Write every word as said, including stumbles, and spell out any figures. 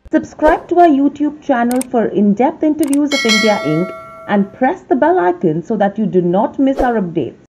Subscribe to our YouTube channel for in-depth interviews of India Incorporated and press the bell icon so that you do not miss our updates.